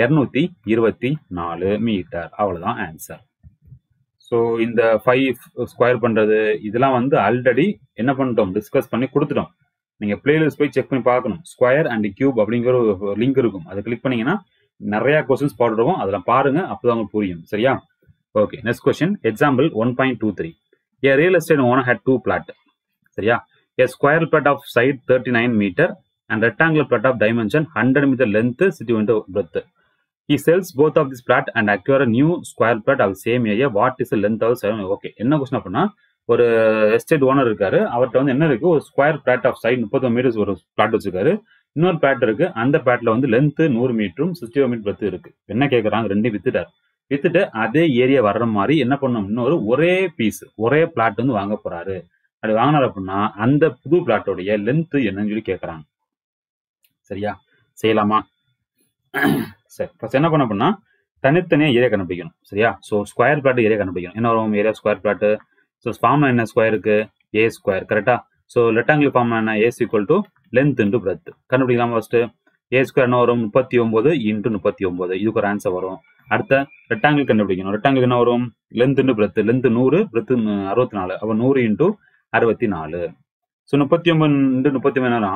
224 metre. அவ்வளவுதான் ஆன்சர். ஸோ இந்த 5 ஸ்கொயர் பண்றது இதெல்லாம் வந்து ஆல்ரெடி என்ன பண்ணிட்டோம், டிஸ்கஸ் பண்ணி கொடுத்துட்டோம். நீங்க பிளேலிஸ்ட் போய் செக் பண்ணி பார்க்கணும். ஸ்கொயர் அண்ட் கியூப் அப்படிங்கிற ஒரு லிங்க் இருக்கும், அதை கிளிக் பண்ணீங்கன்னா நிறைய கொஸ்டின்ஸ் போட்டுருக்கும், அதெல்லாம் பாருங்க, அப்பதான் உங்களுக்கு புரியும். சரியா? Okay, next question. Example 1.23. A real estate owner had 2 plots. சரியா? A square plot of side 39 meter and rectangular plot of dimension 100 meter length, 60 meter breadth. He sells both of this plot and acquire a new square plot of same area. What is the length of 7? Okay, என்ன கொஸ்டின் அப்படின்னா, ஒரு எஸ்டேட் ஓனர் இருக்காரு, அவர்கிட்ட வந்து என்ன இருக்கு, ஒரு square plot of side 30 metres ஒரு பிளாட் வச்சிருக்காரு. இன்னொரு பிளாட் இருக்கு, அந்த பிளாட்ல வந்து லென்த் 100 மீட்டரும் 60 மீட்டர் பிரெத் இருக்கு. என்ன கேட்கறாங்க, ரெண்டையும் வித்துட்டு அதே ஏரியா வர்ற மாதிரி என்ன பண்ணணும், இன்னொரு ஒரே பீஸ் ஒரே பிளாட் வந்து வாங்க போறாரு. அப்படி வாங்கினார் அப்படின்னா அந்த புது பிளாட்டோடைய லென்த் என்னன்னு சொல்லி கேட்கறாங்க. சரியா? செய்யலாமா? சரி, ஃபர்ஸ்ட் என்ன பண்ண அப்படின்னா தனித்தனியா ஏரியா கண்டுபிடிக்கணும். சரியா? ஸோ ஸ்கொயர் பிளாட் ஏரியா கண்டுபிடிக்கணும். என்ன வரும், area square plot. So formula என்ன, ஸ்கொயருக்கு ஏ ஸ்கொயர். கரெக்டா? ஸோ ரெக்டாங்கிள் ஃபார்முலா என்ன, a equal to length into breadth. கண்டுபிடிக்கலாம். ஃபர்ஸ்ட் ஏ ஸ்கொயர் என்ன வரும், 39 × 39. இதுக்கு ஒரு ஆன்சர் வரும். அடுத்த ரெக்டாங்கிள் கண்டுபிடிக்கணும். ரெக்டாங்கிள் என்ன வரும்? Length into breadth. Length 100, breadth 64. அப்போ 100 இன்டு 64. ஸோ 39 இன்டு 39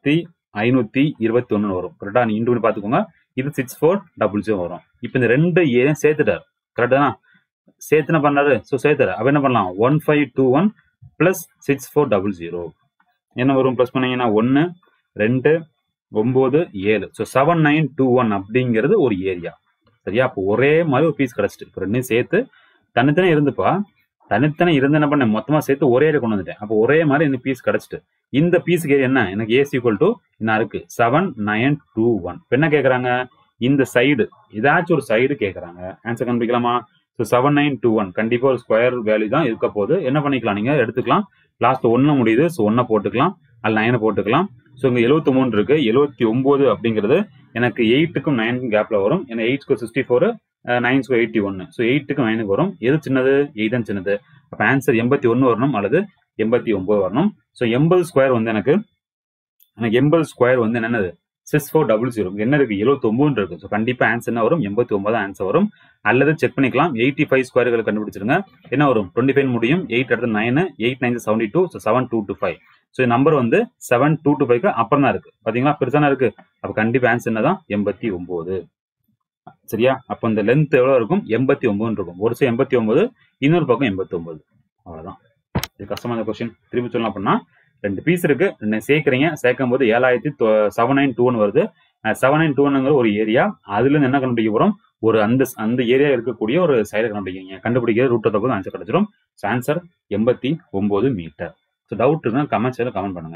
1521 வரும். கரெக்டா? நீ இன்டு பண்ணி பார்த்துக்கோங்க. இது 6400 வரும். இப்போ இந்த ரெண்டு ஏன் சேர்த்துட்டார். கரெக்டா? சேர்த்து என்ன பண்ணாரு? ஸோ சேர்த்துறாரு. அப்போ என்ன பண்ணலாம்? 1521 பிளஸ் 6400 என்ன வரும்? பிளஸ் பண்ணீங்கன்னா 1 2 9 7. ஸோ 7921 அப்படிங்கிறது ஒரு ஏரியா. சரியா? அப்போ ஒரே மாதிரி ஒரு பீஸ் கிடைச்சிட்டு. இப்போ ரெண்டையும் சேர்த்து தனித்தனே இருந்துப்பா, தனித்தனே இருந்து என்ன பண்ணேன்? மொத்தமா சேர்த்து ஒரே ஏரியா கொண்டு வந்துட்டேன். அப்போ ஒரே மாதிரி இந்த பீஸ் கிடைச்சிட்டு. இந்த பீஸுக்கு ஏரியா என்ன? எனக்கு ஏசி ஈக்குவல் டு என்ன இருக்கு? 7921. இப்போ என்ன கேட்கறாங்க? இந்த சைடு ஏதாச்சும் ஒரு சைடு கேட்கறாங்க. ஆன்சர் கண்டுபிடிக்கலாமா? ஸோ 7921 கண்டிப்பா ஒரு ஸ்கொயர் வேல்யூ தான் இருக்க போகுது. என்ன பண்ணிக்கலாம்? நீங்க எடுத்துக்கலாம். லாஸ்ட் 1 முடியுது. ஸோ 1 போட்டுக்கலாம், அல்ல 9 போட்டுக்கலாம். ஸோ இங்க 73 இருக்கு. 79 அப்படிங்கிறது எனக்கு 8க்கும் 9க்கும் கேப்ல வரும். ஏன்னா 8 64, 9 81. ஸோ 8க்கும் 9க்கு வரும். எது சின்னது? 8 தான் சின்னது. அப்ப ஆன்சர் 81 வரணும் அல்லது 89 வரணும். ஸோ 80 ஸ்கொயர் வந்து எனக்கு 80 ஸ்கொயர் வந்து என்னது? 6400. என்ன இருக்கு? 79 இருக்கு. ஸோ கண்டிப்பா ஆன்சர் என்ன வரும்? 89 ஆன்சர் வரும். அல்லது செக் பண்ணிக்கலாம். 85 ஸ்கொயர்களை கண்டுபிடிச்சிருங்க. என்ன வரும்? 25 முடியும். 8 அடுத்து 9, 8 9 72. ஸோ 7225. ஸோ நம்பர் வந்து 7225 அப்புறம் தான் இருக்கு. பாத்தீங்களா? பெருசான இருக்கு. அப்ப கண்டிப்பா ஆன்சர் என்னதான்? 89. சரியா? அப்ப இந்த லென்த் எவ்வளவு இருக்கும்? 89 இருக்கும். ஒரு சைடு 89, இன்னொரு பக்கம் 89. அவ்வளவுதான். இது கஷ்டமான கொஸ்டின். திருப்பி சொல்லலாம் அப்படின்னா 2 பீஸ் இருக்கு. 2 சேர்க்கிறீங்க. சேர்க்கும் போது 7921 வருது. 7921 ஒரு ஏரியா. அதுல இருந்து என்ன கண்டுபிடிக்க போறோம்? ஒரு அந்த ஏரியா இருக்கக்கூடிய ஒரு சைடை கண்டுபிடிக்கிறீங்க. கண்டுபிடிக்கிற ரூட் தப்பு ஆன்சர் கிடைச்சிடும். Answer 89 metre. ஸோ டவுட் இருக்குன்னா கமெண்ட் செய்யல, கமெண்ட் பண்ணுங்க.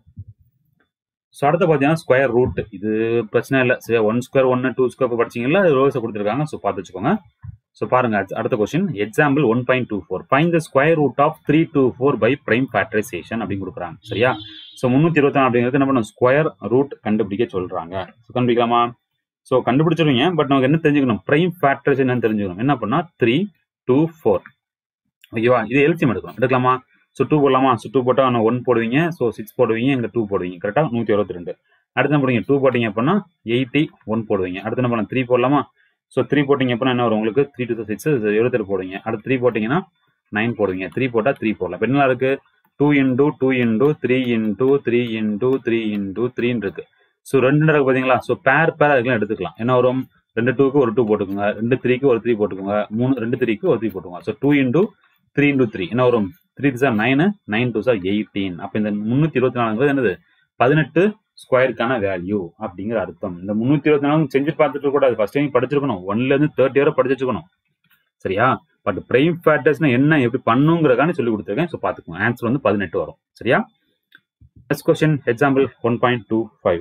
ஸோ அடுத்து பார்த்தீங்கன்னா ஸ்கொயர் ரூட். இது பிரச்சனை இல்லை. சரி, 1 ஸ்கொயர் 1 2 ஸ்கொயர் படிச்சிங்களா? ரோஸை கொடுத்துருக்காங்க. ஸோ பார்த்து வச்சுக்கோங்க. ஸோ பாருங்க அடுத்த question. Example 1.24 find the square root of 324 by prime factorisation அப்படின்னு கொடுக்குறாங்க. சரியா? ஸோ 324 அப்படிங்கிறது என்ன பண்ணும்? ஸ்கொயர் ரூட் கண்டுபிடிக்க சொல்றாங்க. ஸோ கண்டுபிடிக்கலாமா? ஸோ கண்டுபிடிச்சிருவீங்க. பட் நமக்கு என்ன தெரிஞ்சுக்கணும்? பிரைம் ஃபேக்டரைசேஷன் என்ன தெரிஞ்சுக்கணும்? என்ன பண்ணா 3 2 4. ஓகேவா? இது எல்சிஎம் எடுக்கலாமா? ஸோ 2 போடலாமா? ஸோ 2 போட்டால் 1 போடுவீங்க. ஸோ 6 போடுவீங்க. இங்கே 2 போடுவீங்க. கரெக்டாக 122. அடுத்து என்ன போடுவீங்க? 2 போட்டீங்க அப்படின்னா 81 போடுவீங்க. அடுத்து என்ன பண்ணலாம்? 3 போடலாமா? ஸோ 3 போட்டீங்க அப்படின்னா என்ன வரும் உங்களுக்கு? 3 2 6 78 போடுவீங்க. அடுத்து 3 போட்டீங்கன்னா 9 போடுவீங்க. 3 போட்டால் 3 போடலாம். இப்போ என்ன இருக்கு? 2 into 2 into 3 into 3 into 3 into 3 இருக்கு. ஸோ 2 இருக்கு பார்த்தீங்களா? ஸோ பேர் அதுக்கெல்லாம் எடுத்துக்கலாம். என்ன வரும்? 2 2க்கு ஒரு 2 போட்டுக்கோங்க. 2 3க்கு ஒரு 3 போட்டுக்கோங்க. 2 3க்கு ஒரு 3 போட்டுக்கோங்க. ஸோ 2 இன்டூ 3 இன்டூ 3 என்ன வரும்? 3 2 9, 9 2 18. அப்ப இந்த 324 என்னது? 18 ஸ்கொயருக்கான வேல்யூ அப்படிங்கிற அர்த்தம். இந்த 324 செஞ்சு பார்த்துட்டு கூடாது. ஃபர்ஸ்ட் டைம் படிச்சிருக்கணும். 1ல இருந்து 30 வரை படிச்சிருக்கணும். சரியா? பட் பிரைம் ஃபேக்டர்ஸ்னா என்ன, எப்படி பண்ணுங்கிறதுக்கான சொல்லி கொடுத்துருக்கேன். ஸோ பார்த்துக்கோங்க. ஆன்சர் வந்து 18 வரும். சரியா? Next question. Example 1.25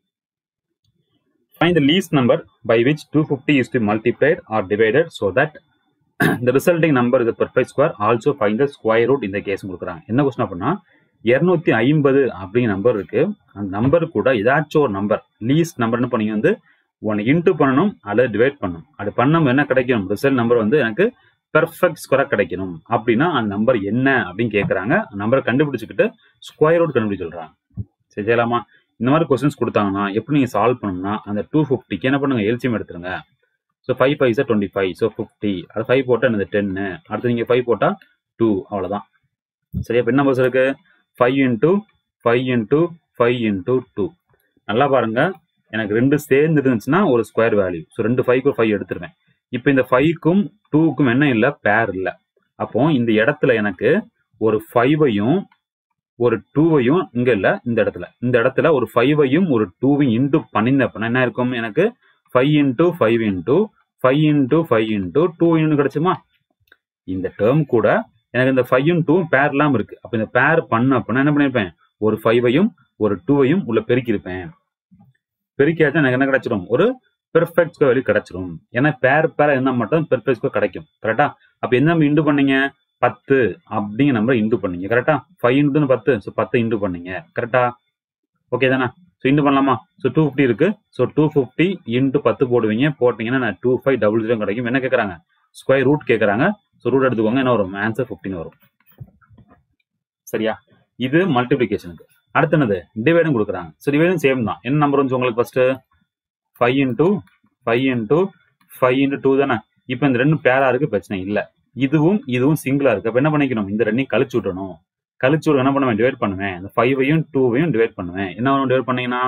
find the least number by which 250 is to be multiplied or divided so that the resulting number is a perfect square. Also find the square root in the case கொடுக்குறாங்க. என்ன கொஸ்டின் அப்படின்னா 250 அப்படிங்கிற நம்பர் இருக்கு. அந்த நம்பர் கூட ஏதாச்சும் ஒரு நம்பர் லீஸ்ட் நம்பர்னு பண்ணி வந்து ஒன்று இன்ட்டு பண்ணணும் அல்லது டிவைட் பண்ணணும். அது பண்ணணும் என்ன கிடைக்கணும்? ரிசல்ட் நம்பர் வந்து எனக்கு பெர்ஃபெக்ட் ஸ்கொயரா கிடைக்கணும். அப்படின்னா அந்த நம்பர் என்ன அப்படின்னு கேட்கறாங்க. நம்பரை கண்டுபிடிச்சுக்கிட்டு ஸ்கொயர் ரூட் கண்டுபிடிச்சு சொல்றாங்க. சரி, செய்யலாமா? இந்த மாதிரி கொஸ்டின்ஸ் கொடுத்தாங்கன்னா எப்படி நீங்க சால்வ் பண்ணணும்னா அந்த 250க்கு என்ன பண்ணுங்க? எல்சிஎம் எடுத்துருங்க. ஸோ 5 5 25. ஸோ 50. அது 5 போட்டால் என்னது? 10. அடுத்து நீங்கள் 5 போட்டால் 2. அவ்வளோதான். சரியா? இப்போ என்ன நம்பர்ஸ் இருக்கு? 5 இன்டூ 5 இன்டூ 5 இன்டூ 2. நல்லா பாருங்க. எனக்கு 2 சேர்ந்து இருந்துச்சுன்னா ஒரு ஸ்கொயர் வேல்யூ. ஸோ 2 5க்கு 5 எடுத்துருவேன். இப்போ இந்த 5க்கும் 2க்கும் என்ன இல்லை? பேர் இல்லை. அப்போ இந்த இடத்துல எனக்கு ஒரு 5ஐயும் ஒரு 2ஐயும் இங்க இல்லை. இந்த இடத்துல ஒரு 5ஐயும் ஒரு 2ஐயும் இன்டூ பண்ணியிருந்தேன் அப்படின்னா என்ன இருக்கும்? எனக்கு 5 இன்டூ 5 இன்டூ 5 இன்டூ 5 இன்டூ 2 கிடைச்சுமா? இந்த டேர்ம் கூட எனக்கு இந்த 5ம் 2ம் பேர் இல்லாம இருக்கு. அப்ப இந்த பேர் பண்ண அப்படின்னா என்ன பண்ணிருப்பேன்? ஒரு 5ஐயும் ஒரு 2ஐயும் உள்ள பெருக்கிருப்பேன். பெருக்கியாச்சும் எனக்கு என்ன கிடைச்சிடும்? ஒரு பெர்ஃபெக்ட் ஸ்கொயர் வேல்யூ கிடைச்சிடும். ஏன்னா பேர் என்ன மட்டும் பெர்ஃபெக்ட் ஸ்கொயர் கிடைக்கும். கரெக்டா? அப்ப என்ன நம்ம இன்டு பண்ணீங்க? 10 அப்படிங்கிற நம்பரை இன்டு பண்ணீங்க. கரெக்டா? 5 இன்டு 10. ஸோ 10 இன்டு பண்ணீங்க. கரெக்டா? ஓகே தானே? ஸோ இன்டு பண்ணலாமா? ஸோ 250 இருக்கு. ஸோ 250 இன்டு 10 போடுவீங்க. போட்டீங்கன்னா 2500 கிடைக்கும். என்ன கேட்கறாங்க? ஸ்கொயர் ரூட் கேட்கறாங்க. ஸோ ரூட் எடுத்துக்கோங்க. என்ன வரும்? ஆன்சர் 15 வரும். சரியா? இது மல்டிபிளிகேஷனுக்கு. அடுத்து என்னது? டிவைடும் கொடுக்குறாங்க. ஸோ டிவைடும் சேம் தான். என்ன நம்பர் வந்து உங்களுக்கு ஃபர்ஸ்ட் 5 இன்டூ 5 இன்டூ 5 into 2 தானே. இப்போ இந்த ரெண்டும் பேரா இருக்கு, பிரச்சனை இல்லை. இதுவும் சிங்கிளா இருக்கு. அப்ப என்ன பண்ணிக்கணும், இந்த ரெண்டையும் கழிச்சு விட்டணும். கழிச்சு விட என்ன பண்ணுவேன், டிவைட் பண்ணுவேன். இந்த 5ஐயும் 2ஐயும் டிவைட் பண்ணுவேன். என்ன வரும் டிவைட் பண்ணீங்கன்னா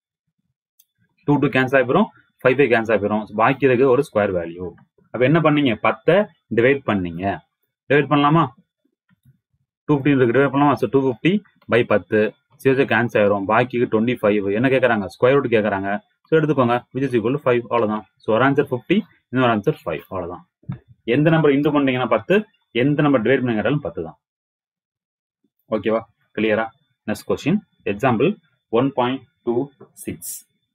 2 கேன்சல் ஆகிடும், 5 கேன்சல் ஆகிடும். பாக்கி இருக்கு ஒரு ஸ்கொயர் வேல்யூ. அப்ப என்ன பண்ணீங்க, 10 டிவைட் பண்ணீங்க. டிவைட் பண்ணலாமா, 250 இருக்கு, டிவைட் பண்ணலாமா. ஸோ 250/10 0 கேன்சல் ஆயிரும். பாக்கிக்கு 25. என்ன கேட்கறாங்க, ஸ்கொயர் ரூட் கேட்கறாங்க. ஸோ எடுத்துக்கோங்க, which is equal to 5. அவ்வளவுதான். ஸோ ஒரு ஆன்சர் 50, இன்னொரு ஆன்சர் 5. அவ்வளவுதான். எந்த நம்பர் இன்டு பண்ணீங்கன்னா 10, எந்த நம்பர் டிவைட் பண்ணீங்கனாலும் 10 தான். ஓகேவா, கிளியரா? Next question, example 1.26.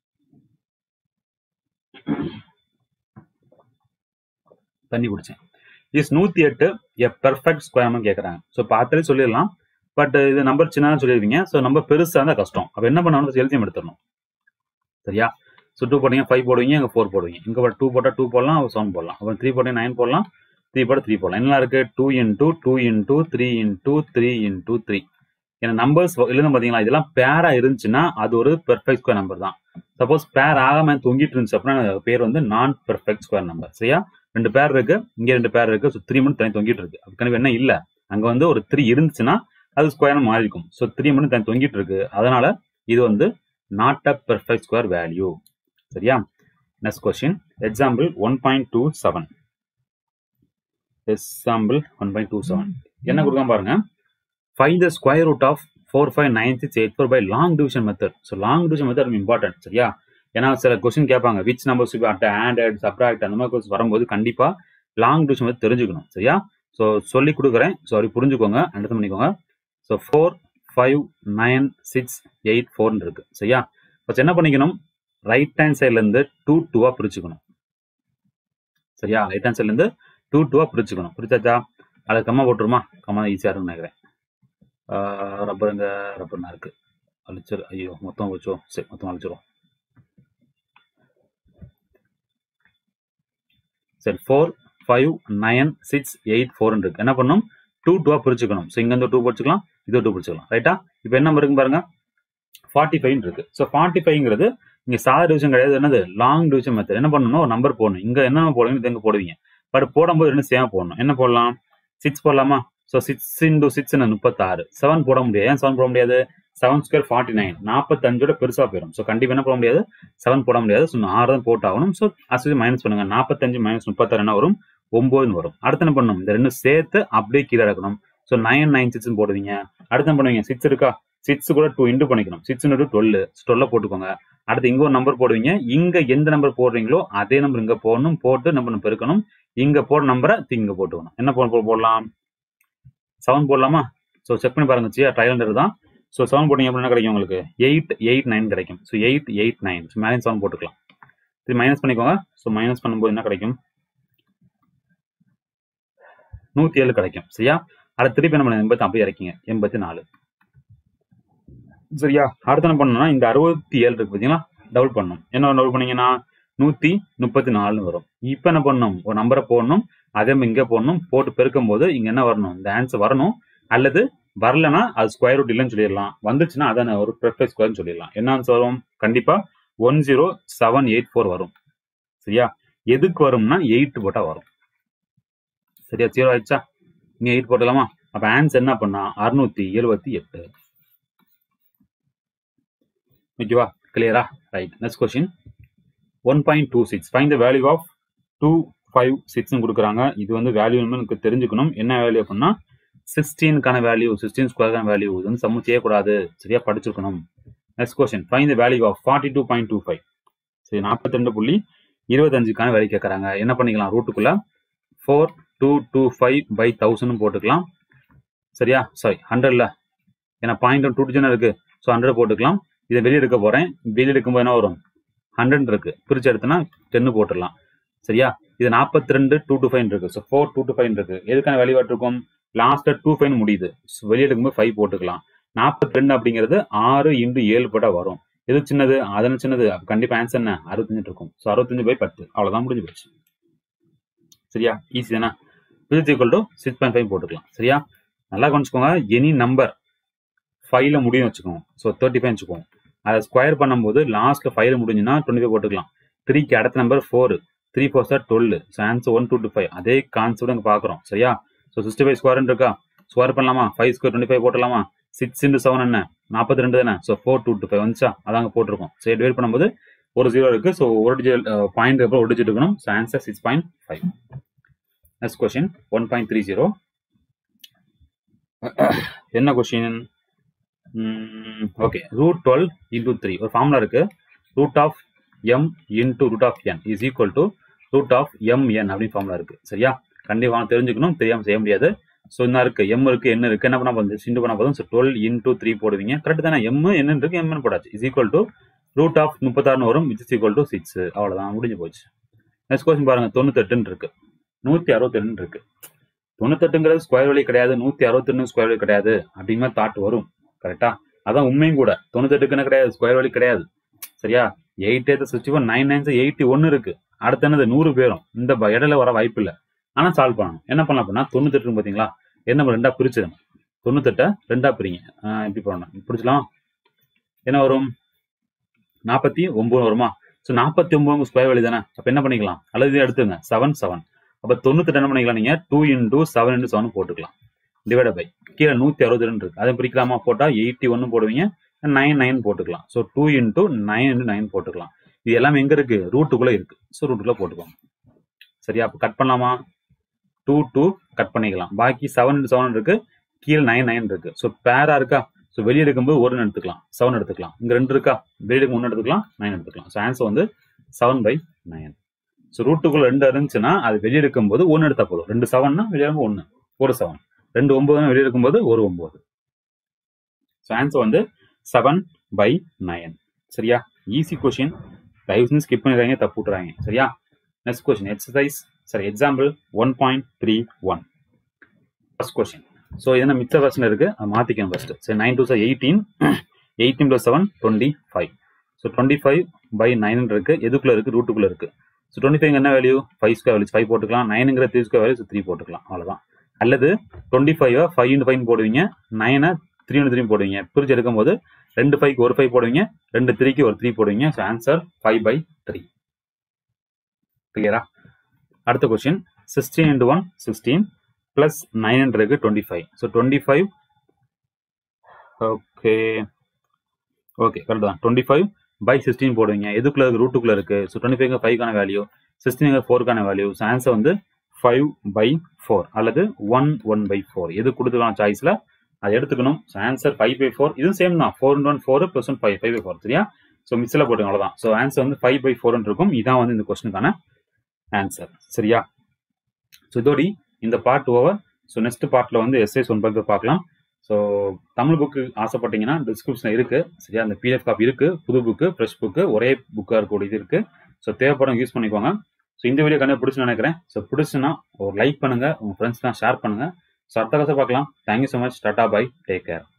தண்ணி குடிச்சேன். இஸ் 108 எ பெர்ஃபெக்ட் ஸ்கொயர் கேட்கறாங்க. ஸோ பார்த்தாலே சொல்லிடலாம், பட் இது நம்பர் சின்னதாக சொல்லிடுவீங்க. ஸோ நம்பர் பெருசாக இருந்தால் கஷ்டம். அப்போ என்ன பண்ணணும், எல்சிஎம் எடுத்துடணும். சரியா? ஸோ 2 போட்டீங்க 5 போடுவீங்க, இங்கே 4 போடுவீங்க. இங்கே 2 போட்டால் 2 போடலாம், அப்புறம் 7 போடலாம். அப்புறம் 3 போட்டீங்க 9 போடலாம், 3 போட 3 போடலாம். என்ன இருக்கு, 2 into 2 into 3 into 3 into 3. ஏன்னா நம்பர்ஸ் எழுத பார்த்தீங்களா, இதெல்லாம் பேரா இருந்துச்சுன்னா அது ஒரு பெர்ஃபெக்ட் ஸ்கொயர் நம்பர் தான். சப்போஸ் பேர் ஆகாம தொங்கிட்டு இருந்துச்சு அப்படின்னா பேர் வந்து நான் பெர்ஃபெக்ட் ஸ்கொயர் நம்பர். சரியா? 2 பேர் இருக்கு, இங்க 2 பேர் இருக்கு. ஸோ 3 மட்டும் தனி தொங்கிட்டு இருக்கு. அதுக்கான என்ன இல்லை, அங்க வந்து ஒரு 3 இருந்துச்சுன்னா அது ஸ்கொயர் மாறி இருக்கும். ஸோ 3 மட்டும் தனி தொங்கிட்டு இருக்கு. அதனால இது வந்து not a perfect square value. சரியா? Next question, example 1.27. எக்ஸாம்பிள் 1.27 என்ன கொடுக்காம பாருங்க. Find the square root of 459684 by long division method. So long division method important. சரியா? ஏன்னா சில கொஸ்டின் கேட்பாங்க, which numbers should be added, subtract, அந்த மாதிரி கொஸ்டின் வரும்போது கண்டிப்பா லாங் டிவிஷன் மெத்தட் தெரிஞ்சுக்கணும். சரியா? ஸோ சொல்லி கொடுக்குறேன், ஸோ அப்படி புரிஞ்சுக்கோங்க, அண்டர்ஸ்டாண்ட் பண்ணிக்கோங்க. ஸோ 4 5 9 6 8 4 இருக்கு. சரியா? ஃபர்ஸ்ட் என்ன பண்ணிக்கணும், ரைட் ஹேண்ட் சைட்ல இருந்து 2 2 பிரிச்சுக்கணும். சரியா? ரைட் ஹேண்ட் சைட்ல இருந்து 2 2 பிரிச்சுக்கணும். பிரிச்சாச்சா? அதை கம்மா போட்டுருமா, கம்மா ஈஸியா இருக்குன்னு நினைக்கிறேன். ரப்பருங்க, ரப்பர்னா இருக்கு, அழிச்சிரு. ஐயோ மொத்தம் வச்சோம். சரி, மொத்தம் அழிச்சிரும். சரி, 4 5 9 6 8 4 இருக்கு. என்ன பண்ணும், 2 2 பிரிச்சுக்கணும். ஸோ இங்க இருந்து 2 பிடிச்சிக்கலாம், இது 2 பிடிச்சிக்கலாம். ரைட்டா? இப்போ என்ன நம்பர் இருக்கு பாருங்க, 45 இருக்கு. ஸோ 45ங்கிறது இங்க சாதா டிவிஷன் கிடையாது, என்னது லாங் டிவிஷன் மெத்தட். என்ன பண்ணணும், ஒரு நம்பர் போடணும். இங்க என்ன போடுவீங்க, இது எங்க போடுவீங்க. பட் போடும்போது ரெண்டு சேம் போடணும். என்ன போடலாம், 6 போடலாமா. So 6 into 6 36. 7 போட முடியாது. ஏன் 7 போட முடியாது, 7 square 49, 45ஓட பெருசா போயிடும். ஸோ கண்டிப்பா என்ன போட முடியாது, 7 போட முடியாது. ஸோ 6 தான் போட்டு ஆகணும். ஸோ அசுவலி மைனஸ் பண்ணுங்க. 45 minus 36 என்ன வரும், 9 வரும். அடுத்து என்ன பண்ணணும், இந்த ரெண்டும் சேர்த்து அப்படியே கீழே இறக்கணும். ஸோ 9 9 6 போடுவீங்க. அடுத்து என்ன பண்ணுவீங்க, 6 இருக்கா, 6 கூட 2 இன்டு பண்ணிக்கணும். 6 into 12 12 போட்டுக்கோங்க. அடுத்து இங்க ஒரு நம்பர் போடுவீங்க. இங்க எந்த நம்பர் போடுறீங்களோ அதே நம்பர் இங்க போடணும். போட்டு நம்ம பெருக்கணும். இங்க போட நம்பரை இங்க போட்டுக்கணும். என்ன போடலாம், 7 போடலாமா. ஸோ செக் பண்ணி பாருங்க, ட்ரையல் தான். ஸோ 7 போட்டீங்க அப்படின்னா என்ன கிடைக்கும் உங்களுக்கு, 8 8 9 கிடைக்கும். ஸோ 8 8 9. ஸோ மேலே 7 போட்டுக்கலாம். இது மைனஸ் பண்ணிக்கோங்க. ஸோ மைனஸ் பண்ணும்போது என்ன கிடைக்கும், 107 கிடைக்கும். சரியா? அடுத்து திருப்பி என்ன பண்ண 80 அப்படியே இறக்கிங்க, 84. சரியா? அடுத்து என்ன பண்ணணும்னா இந்த 67 இருக்கு பார்த்தீங்களா, டபுள் பண்ணணும். என்ன டபுள் பண்ணீங்கன்னா 134 வரும். இப்போ என்ன பண்ணணும், ஒரு நம்பரை போடணும், அதே இங்க போடணும். போட்டு பெருக்கும் போது இங்க என்ன வரணும், இந்த ஆன்சர் வரணும். அல்லது வரலன்னா அது ஸ்கொயர் ரூட் இல்லைன்னு சொல்லிடலாம். வந்துச்சுன்னா அதான் ஒரு பெர்ஃபெக்ட் ஸ்கொயர்னு சொல்லிடலாம். என்ன ஆன்சர் வரும், கண்டிப்பா 10784 வரும். சரியா? எதுக்கு வரும்னா 8 போட்டா வரும். சரியா? 0 ஆயிடுச்சா, நீங்க 8 போட்டலாமா. அப்ப ஆன்சர் என்ன பண்ணா 678. ஓகேவா, கிளியரா? Right. Next question 1.26. Find the value of 256 கொடுக்குறாங்க. இது வந்து வேல்யூ நமக்கு தெரிஞ்சுக்கணும். என்ன வேல்யூ அப்படின்னா 16க்கான வேல்யூ, 16 ஸ்கொயர்க்கான வேல்யூ. இது வந்து சம்மு செய்யக்கூடாது. சரியா படிச்சிருக்கணும். Next question, find the value of 42.25. சரி, 42.25க்கான வேல்யூ கேட்கறாங்க. என்ன பண்ணிக்கலாம், ரூட்டுக்குள்ள 4225/1000 போட்டுக்கலாம். சரியா? சாரி 100ல, ஏன்னா பாயிண்ட் 2 டிஜிட் இருக்கு. ஸோ 100 போட்டுக்கலாம். இதை வெளியே எடுக்க போறேன். வெளியே எடுக்கும்போது என்ன வரும், 100 இருக்கு. பிரிச்சு எடுத்தனா 10 போட்டுடலாம். சரியா? இது 42.225 இருக்கு. ஸோ 4225 இருக்கு. எதுக்கான வேல்யூ இருக்கும், லாஸ்ட்ல 25 முடியுது. வெளியே எடுக்கும்போது 5 போட்டுக்கலாம். 42 அப்படிங்கிறது 6 into 7 போட்டா வரும். எது சின்னது, அதனால சின்னது. கண்டிப்பா ஆன்சர் என்ன, 65 இருக்கும். ஸோ 65/10. அவ்வளவுதான், முடிஞ்சு போச்சு. சரியா? ஈஸி தானே. இது ஈக்குவல் டு 6.5 போட்டுக்கலாம். சரியா? நல்லா கவனிச்சுக்கோங்க. எனி நம்பர் 5ல முடியும் வச்சுக்கோங்க. ஸோ 35 வச்சுக்கோங்க. அதை ஸ்கொயர் பண்ணும்போது லாஸ்ட்ல 5ல முடிஞ்சுன்னா 25 போட்டுக்கலாம். 3க்கு அடுத்த நம்பர் 4, 3 4 சார் 12. So answer 1 2 to 5. அதே கான்செப்ட் அங்கே பார்க்குறோம் சரியா. ஸோ 65 ஸ்கொயர் இருக்கா, ஸ்கொயர் பண்ணலாமா, 5 ஸ்கொயர் 25 போட்டலாமா, 6 into 7 என்ன 42 தானே. ஸோ 4 2 to 5 வந்துச்சா, அதாங்க போட்டிருக்கோம். சரி டிவைட் பண்ணும்போது ஒரு 0 இருக்கு. ஸோ ஒரு டிஜிட் பாயிண்ட் அப்புறம் ஒரு டிஜிட் இருக்கணும். So answer 6.5. Next question 1.30. என்ன கொஸ்டின்? ஓகே, √12 into 3 ஒரு ஃபார்முலா இருக்கு. Root of m into root of n is equal to root of mn அப்படின்னு ஃபார்முலா இருக்கு சரியா. கண்டிப்பாக தெரிஞ்சுக்கணும், தெரியாமல் செய்ய முடியாது. ஸோ என்ன இருக்கு, m இருக்கு, n இருக்கு, என்ன பண்ண போதும் சிண்டு பண்ண போதும். ஸோ 12 into 3 போடுவீங்க கரெக்ட் தானே. m n இருக்கு, mn போடாச்சு. Is equal to root of 36 வரும், விச் இஸ் ஈக்குவல் டு 6. அவ்வளோதான், முடிஞ்சு போச்சு. நெக்ஸ்ட் கொஸ்டின் பாருங்க, 98 இருக்கு, 162 இருக்கு. 98ங்கிறது ஸ்கொயர் வேல்யூ கிடையாது, 162 ஸ்கொயர் வேல்யூ கிடையாது அப்படிங்கிற தாட் வரும் கரெக்டா. அதான் உண்மையும் கூட. 98க்குன்னு கிடையாது, ஸ்கொயர் வேல்யூ கிடையாது சரியா. 8 8 61 9 9 81 இருக்கு. அடுத்து என்னது 100 பேரும். இந்த இடையில வர வாய்ப்பு இல்லை. ஆனா சால்வ் பண்ணணும். என்ன பண்ணலாம் அப்படின்னா 98 பாத்தீங்களா, என்ன ரெண்டா பிரிச்சிடணும். 98 ரெண்டா பிரிங்க. எப்படி பண்ணணும், பிடிச்சலாம். என்ன வரும், 49 வருமா. ஸோ 49 ஸ்கொயர் வேல்யூ தானே. அப்ப என்ன பண்ணிக்கலாம், அல்லது இதை எடுத்துங்க 7 7. அப்ப 98 என்ன பண்ணிக்கலாம், நீங்க 2 into 7 into 7 போட்டுக்கலாம். டிவைட் பை கீழே 162 இருக்கு, அதை பிரிக்கலாமா, போட்டா 81 போடுவீங்க, 9 9 போட்டுக்கலாம். ஸோ 2 into 9 into 9 போட்டுக்கலாம். இது எல்லாமே எங்க இருக்கு, ரூட்டுக்குள்ள இருக்கு. ஸோ ரூட்டுக்குள்ள போட்டுக்கோங்க சரியா. அப்போ கட் பண்ணலாமா, 2 2 கட் பண்ணிக்கலாம். பாக்கி 7 into 7 இருக்கு, கீழே 9 9 இருக்கு. ஸோ பேரா இருக்கா. ஸோ வெளியே எடுக்கும்போது 1 எடுத்துக்கலாம், 7 எடுத்துக்கலாம். இங்க 2 இருக்கா, வெளியே எடுக்கும் 1 எடுத்துக்கலாம், 9 எடுத்துக்கலாம். ஸோ ஆன்சர் வந்து 7/9. ஸோ ரூட்டுக்குள்ள 2 இருந்துச்சுன்னா அது வெளியே எடுக்கும்போது 1 எடுத்தா போதும். 2 7னா வெளியே இருக்கும் 1, ஒரு 7. 2 9 வெளியே இருக்கும்போது ஒரு 9. ஸோ ஆன்சர் வந்து 7/9 சரியா. ஈஸி கொஸ்டின், தயவு செஞ்சு ஸ்கிப் பண்ணிடுறாங்க, தப்பு விட்டுறாங்க சரியா. Next question exercise example 1.31. First question. So என்ன மிச்ச வெர்ஷன் இருக்கு, அதை மாத்திக்கணும் ஃபர்ஸ்ட். சரி 9 2 18, 18 + 7 25. ஸோ 25/9 இருக்கு, எதுக்குள்ள இருக்கு, ரூட்டுக்குள்ள இருக்கு. ஸோ 25 என்ன வேல்யூ, 5 ஸ்கொயர் வேல்யூ 5 போட்டுக்கலாம். 9ங்கிற 3 ஸ்கொயர் வேல்யூ 3 போட்டுக்கலாம், அவ்வளவுதான். அல்லது 25 5 into 5 போடுவீங்க, 9 3 into 3 போடுவீங்க. பிரிச்சு எடுக்கும் போது 2 5க்கு ஒரு 5 போடுவீங்க, 2 3க்கு ஒரு 3 போடுவீங்க. So answer 5/3. கிளியரா. அடுத்த கொஸ்டின் 16 into 1 16 plus 9 இருக்கு 25. ஸோ 25 ஓகே கரெக்ட் தான். 25/16 போடுவீங்க, எதுக்குள்ள இருக்கு, ரூட்டுக்குள்ள இருக்கு. ஸோ 25 5க்கான வேல்யூ, 16 4க்கான வேல்யூ. ஸோ ஆன்சர் வந்து 5/4 அல்லது 1/4 எது கொடுத்துக்கலாம் சாய்ஸ்ல அதை எடுத்துக்கணும். So answer 5/4. இதுவும் சேம் தான், 4 into 1 4 + 1 5/4 சரியா. ஸோ மிஸ்ல போட்டுங்க, அவ்வளவுதான். ஸோ ஆன்சர் வந்து 5/4 இருக்கும். இதான் வந்து இந்த கொஸ்டினுக்கான ஆன்சர் சரியா. ஸோ இதோடி இந்த பார்ட் ஓவர். ஸோ நெக்ஸ்ட் பார்ட்ல வந்து எஸ்ஐஸ் 1.5 பார்க்கலாம். ஸோ தமிழ் புக்கு ஆசைப்பட்டீங்கன்னா டிஸ்கிரிப்ஷன் இருக்கு சரியா. அந்த PDF காப்பி இருக்கு, புது புக்கு ஃப்ரெஷ் புக்கு ஒரே புக்காக இருக்கக்கூடிய இது இருக்கு. ஸோ தேவைப்படும் யூஸ் பண்ணிக்கோங்க. ஸோ இந்த வீடியோ கண்டிப்பாக பிடிச்சுன்னு நினைக்கிறேன். ஸோ பிடிச்சுன்னா ஒரு லைக் பண்ணுங்க, உங்க ஃப்ரெண்ட்ஸ்லாம் ஷேர் பண்ணுங்க. ஸோ அடுத்த கிளாஸை பார்க்கலாம். Thank you so much. Tata bye, take care.